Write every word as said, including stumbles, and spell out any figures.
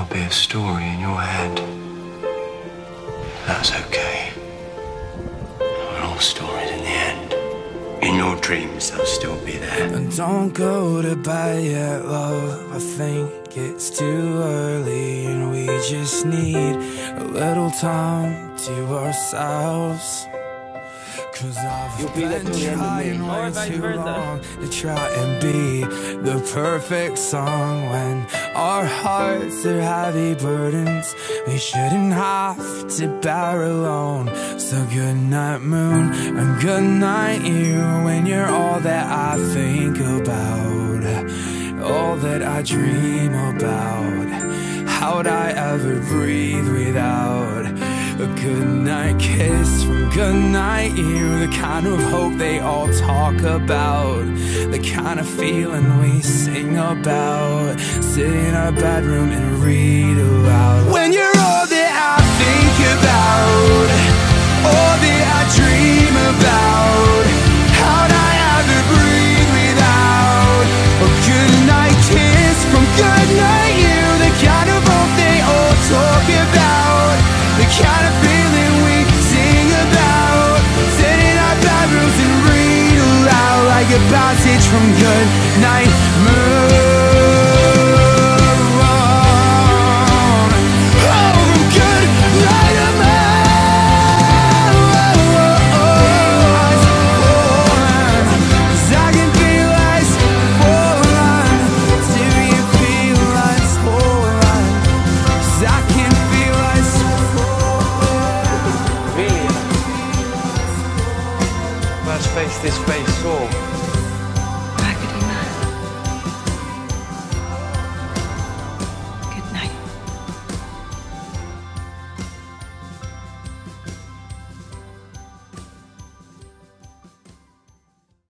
I'll be a story in your head. That's okay. We're all stories in the end. In your dreams, they'll still be there. And don't go to bed yet, love. I think it's too early, and we just need a little time to ourselves. Cause I've been trying way too long to try and be the perfect song. When our hearts are heavy burdens we shouldn't have to bear alone. So good night moon and good night you, when you're all that I think about, all that I dream about. How'd I ever breathe without a goodnight kiss from goodnight you? The kind of hope they all talk about, the kind of feeling we sing about. Sit in our bedroom and read aloud. When you're all that I think about, all that I dream about. How'd I ever breathe without a goodnight kiss from goodnight you? The kind of hope they all talk about, the kind of feeling we sing about. Sit in our bedrooms and read aloud like a passage from Good Night Moon. Face this face.